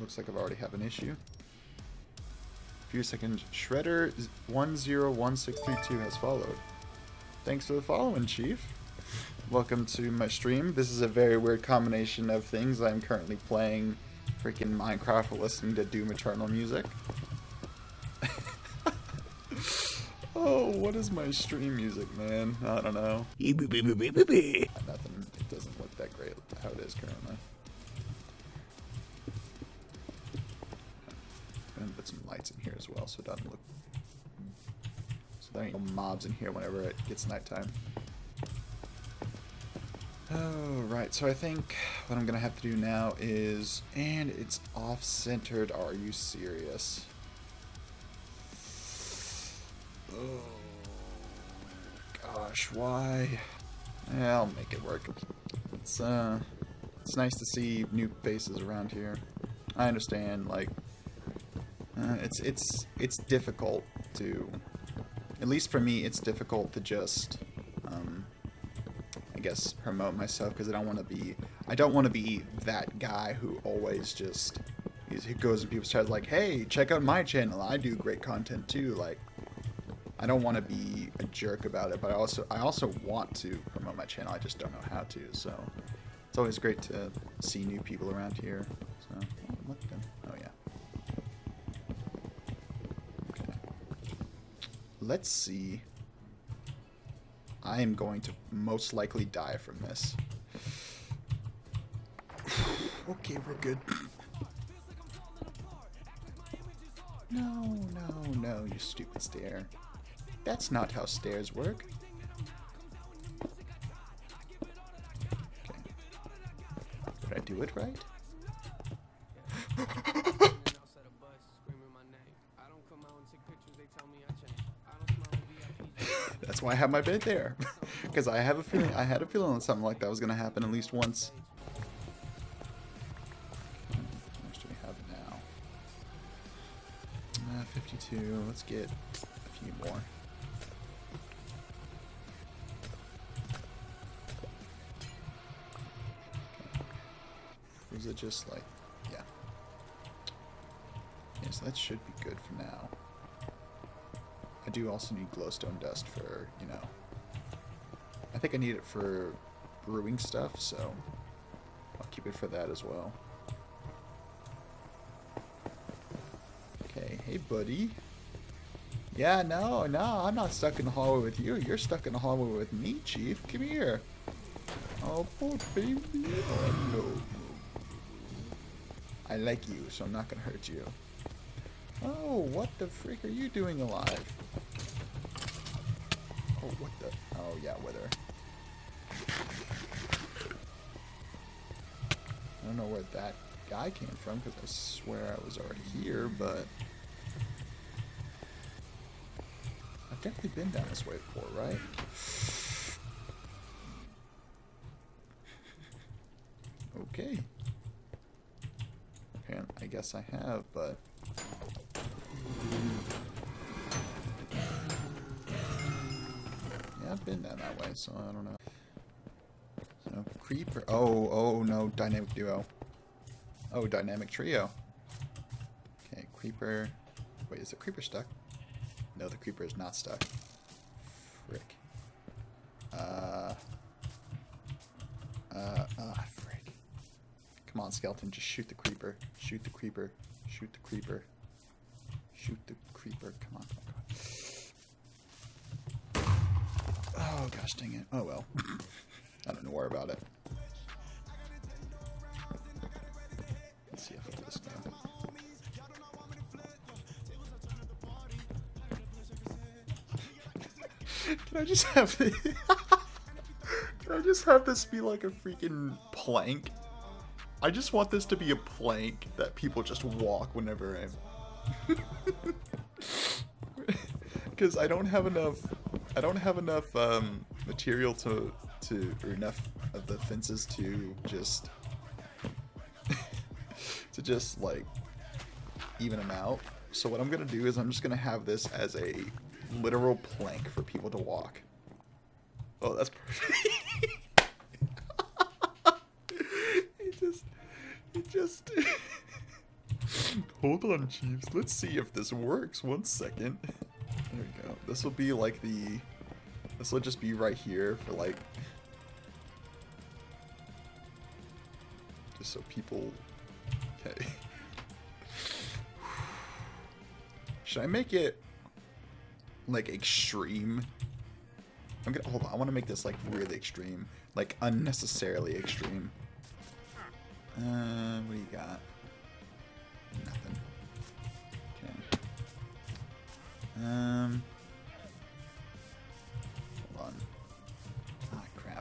looks like I've already have an issue. Few seconds. Shredder 101632 has followed. Thanks for the following, Chief. Welcome to my stream. This is a very weird combination of things. I'm currently playing freaking Minecraft while listening to Doom Eternal music. Oh, what is my stream music, man? I don't know. Nothing. It doesn't look that great how it is currently. I'm gonna put some lights in here as well so it doesn't look... So there ain't no mobs in here whenever it gets nighttime. Oh, right. So I think what I'm gonna have to do now is... And it's off-centered. Are you serious? Oh, gosh, why? Yeah, I'll make it work. It's nice to see new faces around here. I understand, like, it's difficult to, at least for me, it's difficult to just, I guess, promote myself because I don't want to be that guy who always just, he goes to people's chats like, hey, check out my channel, I do great content too, like. I don't want to be a jerk about it, but I also want to promote my channel. I just don't know how to. So it's always great to see new people around here. So oh yeah. Okay. Let's see. I am going to most likely die from this. Okay, we're good. No, you stupid stare. That's not how stairs work. Okay. Did I do it right? That's why I have my bed there. Because I had a feeling that something like that was going to happen at least once. How much do we have now? 52. Let's get a few more. Is it just like, yeah. Yeah, so that should be good for now. I do also need glowstone dust for, you know, I think I need it for brewing stuff, so I'll keep it for that as well. Okay, hey buddy. Yeah, no, I'm not stuck in the hallway with you. You're stuck in the hallway with me, Chief. Come here. Oh, poor baby. Oh, no. I like you, so I'm not gonna hurt you. Oh, what the frick are you doing alive? Oh, what the? Oh, yeah, wither. I don't know where that guy came from, because I swear I was already here, but... I've definitely been down this way before, right? Okay. I guess I have, but... Yeah, I've been down that way, so I don't know. So, creeper... Oh, no, dynamic duo. Oh, dynamic trio. Okay, creeper... Wait, is the creeper stuck? No, the creeper is not stuck. Frick. Frick. Come on, skeleton, just shoot the creeper. Shoot the creeper. Shoot the creeper. Shoot the creeper. Come on, come on. Oh, gosh dang it. Oh, well. I don't know more about it. Let's see if I can do this now. Can I just have the... Can I just have this be like a freaking plank? I just want this to be a plank that people just walk whenever I'm... Because I don't have enough material to or enough of the fences to just like even them out. So what I'm gonna do is I'm just gonna have this as a literal plank for people to walk. Oh, that's perfect. It just Hold on, Chiefs. Let's see if this works. 1 second. There we go. This will be like the... This will just be right here for like... Just so people... Okay. Should I make it like extreme? I'm gonna hold on. I want to make this like really extreme, like unnecessarily extreme. What do you got? Nothing. Okay. Hold on. Ah, crap.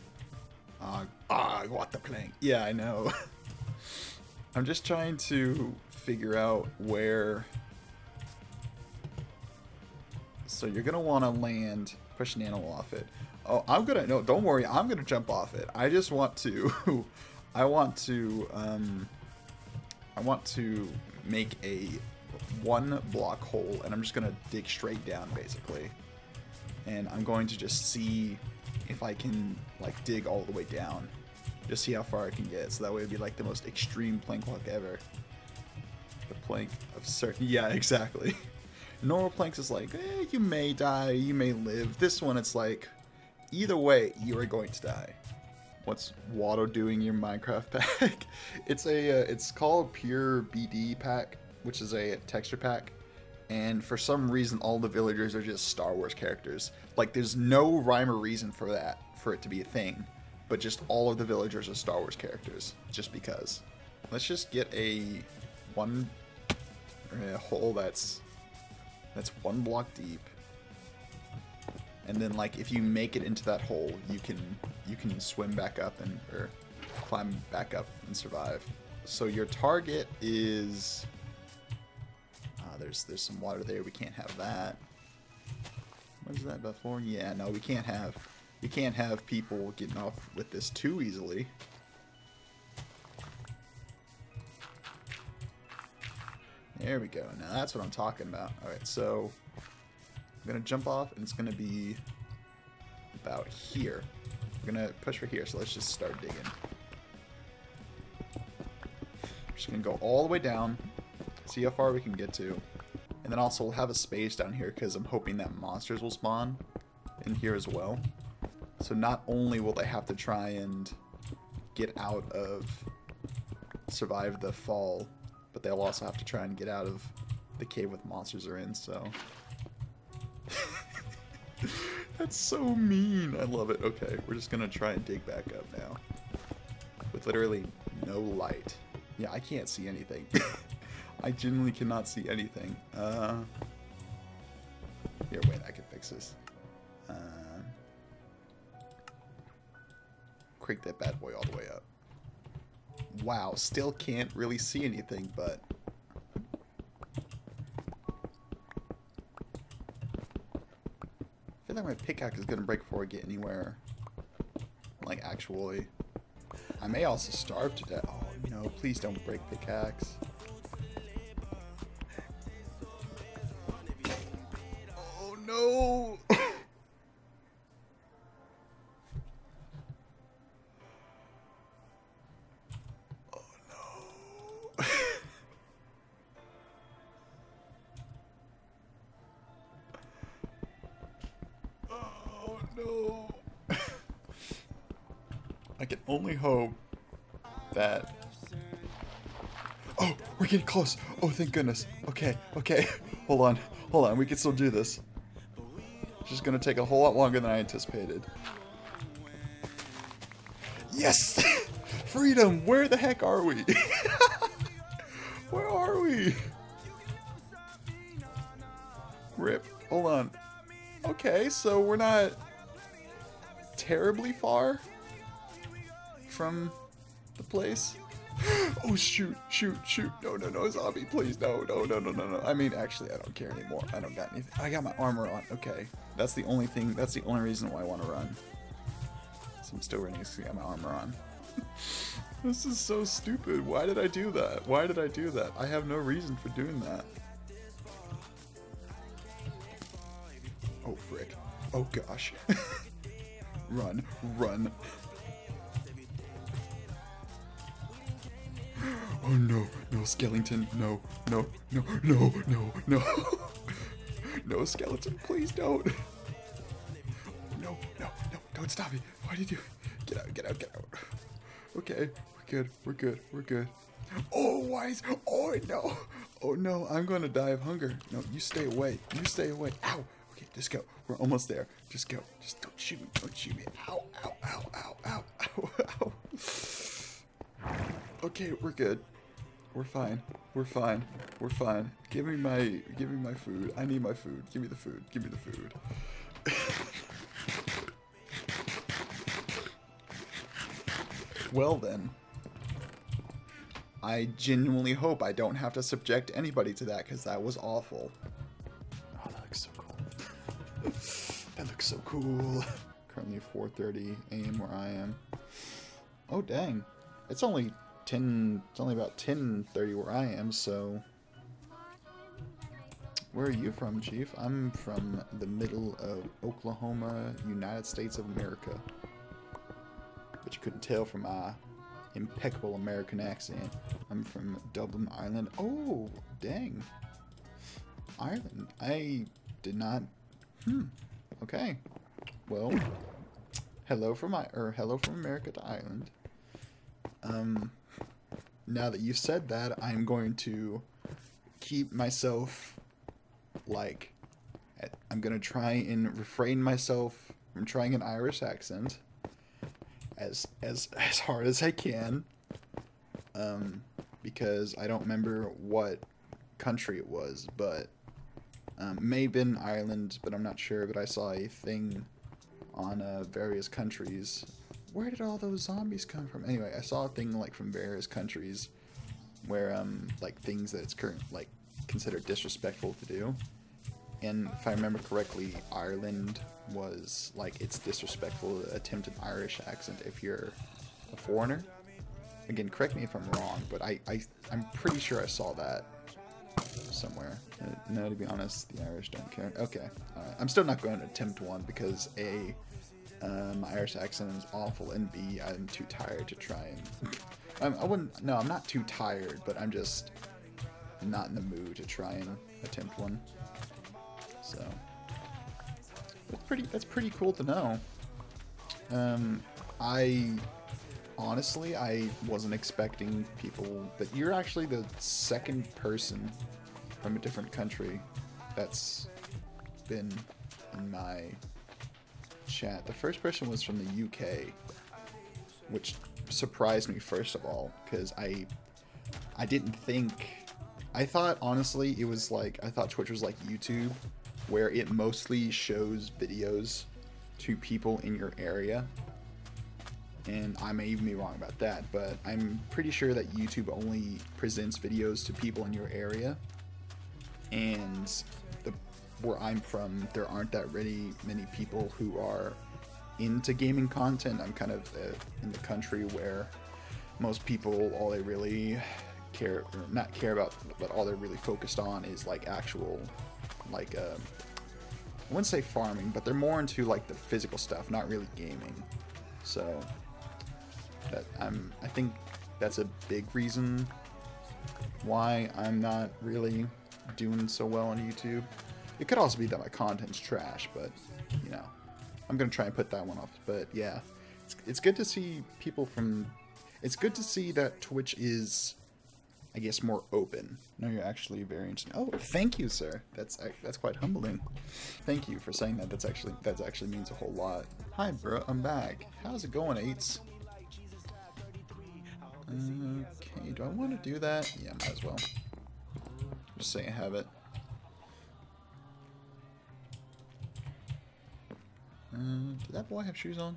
I got the plank. Yeah, I know. I'm just trying to figure out where. So you're gonna want to land, push an animal off it. Oh, I'm gonna, no, don't worry, I'm gonna jump off it. I just want to, I want to make a 1 block hole, and I'm just gonna dig straight down, basically. And I'm going to just see if I can, like, dig all the way down. Just see how far I can get, so that way it'd be, like, the most extreme plank walk ever. The plank of certain, yeah, exactly. Normal planks is like, you may die, you may live. This one, it's like, either way, you are going to die. What's Watto doing in your Minecraft pack? It's called Pure BD pack, which is a texture pack. And for some reason, all the villagers are just Star Wars characters. Like, there's no rhyme or reason for that, for it to be a thing. But just all of the villagers are Star Wars characters, just because. Let's just get a hole that's 1 block deep, and then like if you make it into that hole, you can swim back up or climb back up and survive. So your target is there's some water there. We can't have that. What is that before? Yeah, no, we can't have people getting off with this too easily. There we go. Now that's what I'm talking about. Alright, so I'm going to jump off, and it's going to be about here. We're going to push right here, so let's just start digging. We're just going to go all the way down, see how far we can get to. And then also we'll have a space down here, because I'm hoping that monsters will spawn in here as well. So not only will they have to try and get out of, survive the fall, but they'll also have to try and get out of the cave with monsters are in, so. That's so mean. I love it. Okay, we're just gonna try and dig back up now. With literally no light. Yeah, I can't see anything. I genuinely cannot see anything. Here, wait, I can fix this. Crank that bad boy all the way up. Wow, still can't really see anything, but I feel like my pickaxe is gonna break before I get anywhere. Like, actually. I may also starve to death. Oh, no, please don't break pickaxe. Oh, no! No. I can only hope that... Oh, we're getting close. Oh, thank goodness. Okay, okay. Hold on. We can still do this. It's just gonna take a whole lot longer than I anticipated. Yes! Freedom! Where the heck are we? Where are we? Rip. Hold on. Okay, so we're not terribly far from the place. Oh, shoot. No, zombie, please. No. I mean, actually, I don't care anymore. I don't got anything. I got my armor on. Okay. That's the only thing. That's the only reason why I want to run. So I'm still running because I got my armor on. This is so stupid. Why did I do that? I have no reason for doing that. Oh, frick. Oh, gosh. Run. Oh no, no skeleton, no, no, no, no, no, no. No skeleton, please don't. No, no, no, don't stop me. Why did you? Get out, get out, get out. Okay, we're good, we're good, we're good. Oh, why is, oh no. Oh no, I'm gonna die of hunger. No, you stay away, you stay away. Ow, okay, just go. We're almost there. Just go, just don't shoot me, don't shoot me. Ow, ow, ow, ow, ow, ow, ow. Okay, we're good. We're fine. We're fine. We're fine. Give me my food. I need my food. Give me the food. Give me the food. Well then. I genuinely hope I don't have to subject anybody to that, because that was awful. Oh, that looks so cool. That looks so cool. Currently 4:30 a.m. where I am. Oh dang. It's only about 10:30 where I am, so where are you from, Chief? I'm from the middle of Oklahoma, United States of America. But you couldn't tell from my impeccable American accent. I'm from Dublin, Ireland. Oh, dang. Ireland. I did not. Okay. Well, hello from America to Ireland. Now that you've said that, I'm going to keep myself, like, I'm going to try and refrain myself from trying an Irish accent as hard as I can, because I don't remember what country it was, but may have been Ireland, but I'm not sure. But I saw a thing on various countries. Where did all those zombies come from? Anyway, I saw a thing like from various countries where like things that it's like considered disrespectful to do. And if I remember correctly, Ireland was like, it's disrespectful to attempt an Irish accent if you're a foreigner. Again, correct me if I'm wrong, but I'm pretty sure I saw that somewhere. No, to be honest, the Irish don't care. Okay, I'm still not going to attempt one because A, my Irish accent is awful, and B, I'm too tired to try and... I'm not too tired, but I'm just not in the mood to try and attempt one. So, that's pretty cool to know. Honestly, I wasn't expecting people, but you're actually the second person from a different country that's been in my chat. The first person was from the UK, which surprised me first of all, because I didn't think, I thought honestly it was like, I thought Twitch was like YouTube, where it mostly shows videos to people in your area. And I may even be wrong about that, but I'm pretty sure that YouTube only presents videos to people in your area. And where I'm from, there aren't that many people who are into gaming content. I'm kind of in the country where most people, all they really care, or not care about, but all they're really focused on is like actual, like, I wouldn't say farming, but they're more into like the physical stuff, not really gaming. So I think that's a big reason why I'm not really doing so well on YouTube. It could also be that my content's trash, but you know, I'm gonna try and put that one off. But yeah, it's good to see people from. It's good to see that Twitch is, I guess, more open. No, you're actually very interesting. Oh, thank you, sir. That's quite humbling. Thank you for saying that. That actually means a whole lot. Hi, bro. I'm back. How's it going, Eights? Okay, do I want to do that? Yeah, might as well. Just say I have it. Did that boy have shoes on?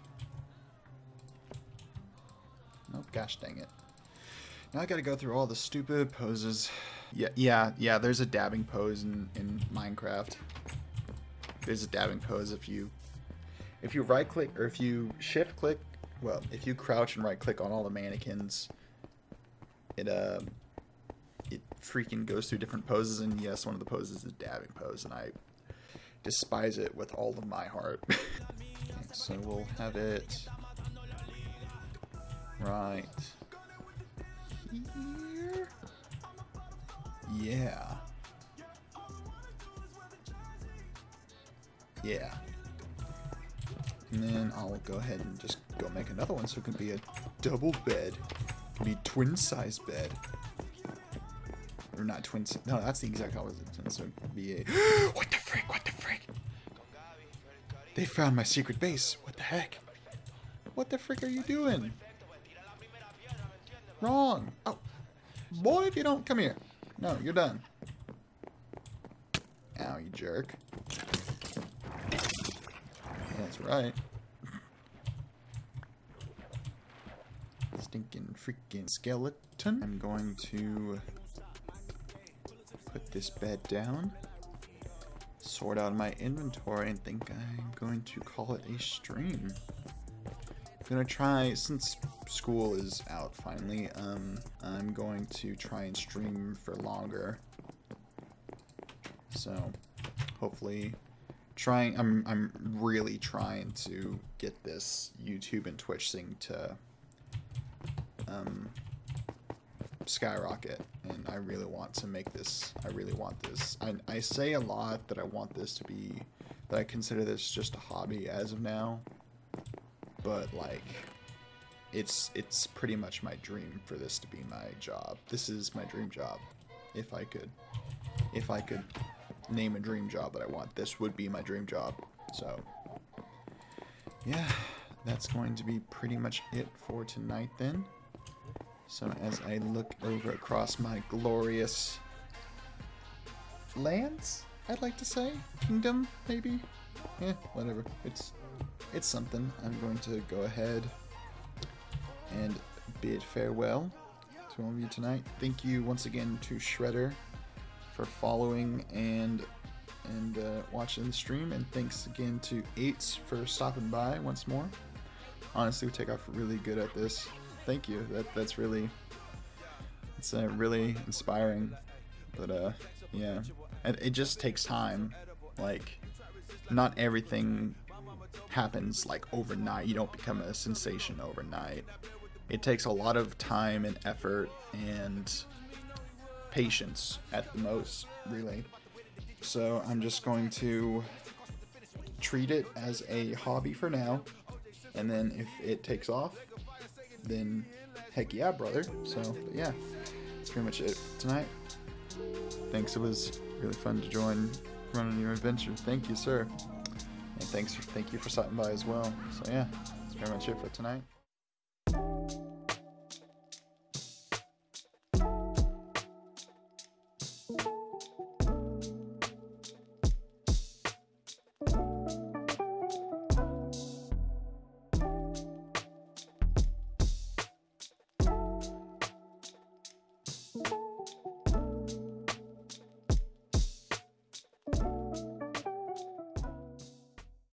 Nope, gosh dang it. Now I gotta go through all the stupid poses. Yeah, there's a dabbing pose in Minecraft. There's a dabbing pose if you right click, or if you shift click, well, if you crouch and right click on all the mannequins, it freaking goes through different poses, and yes, one of the poses is dabbing pose, and I despise it with all of my heart. Okay, so we'll have it right here. Yeah. Yeah. And then I'll go ahead and just go make another one so it can be a double bed. It can be twin-size bed. Or not twin. No, that's the exact opposite. So it could be a. What the frick? What the frick? They found my secret base. What the heck? What the frick are you doing? Wrong. Oh, boy, if you don't come here. No, you're done. Ow, you jerk. That's right. Stinking freaking skeleton. I'm going to put this bed down, sort out my inventory, and think I'm going to call it a stream. I'm gonna try, since school is out finally, I'm going to try and stream for longer. So hopefully I'm really trying to get this YouTube and Twitch thing to skyrocket, and I really want to make this. I say a lot that I want this to be, that I consider this just a hobby as of now, but like it's pretty much my dream for this to be my job. This is my dream job. If I could name a dream job that I want, this would be my dream job. So yeah, that's going to be pretty much it for tonight then. So as I look over across my glorious lands, I'd like to say, kingdom, maybe? Yeah, whatever. It's something. I'm going to go ahead and bid farewell to all of you tonight. Thank you once again to Shredder for following and watching the stream, and thanks again to Eights for stopping by once more. Honestly, we take off really good at this. Thank you. That's really, it's really inspiring. But yeah, it just takes time. Like, not everything happens like overnight. You don't become a sensation overnight. It takes a lot of time and effort and patience at the most, really. So I'm just going to treat it as a hobby for now, and then if it takes off, then heck yeah, brother. So but yeah, that's pretty much it tonight. Thanks, it was really fun to join running your adventure. Thank you, sir. And thank you for stopping by as well. So yeah, that's pretty much it for tonight.